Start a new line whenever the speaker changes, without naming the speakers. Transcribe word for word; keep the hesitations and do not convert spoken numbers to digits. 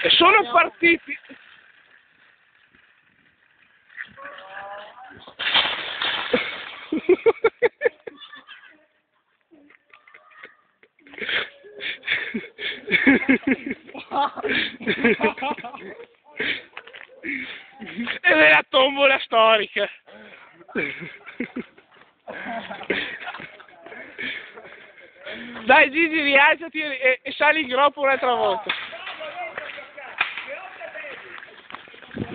E sono partiti. Ed è la tombola storica. Dai Gigi, rialzati e, e sali in groppa un'altra volta.